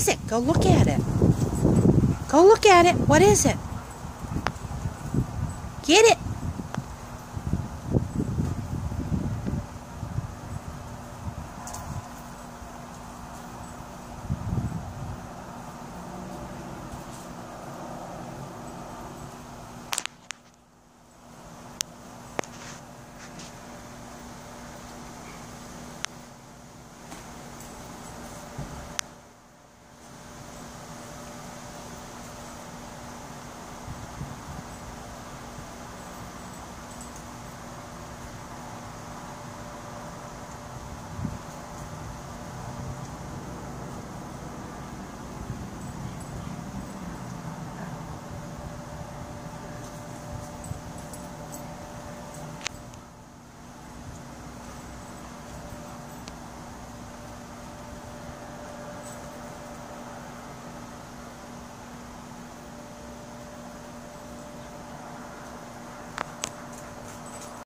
is it? Go look at it. Go look at it. What is it? Get it.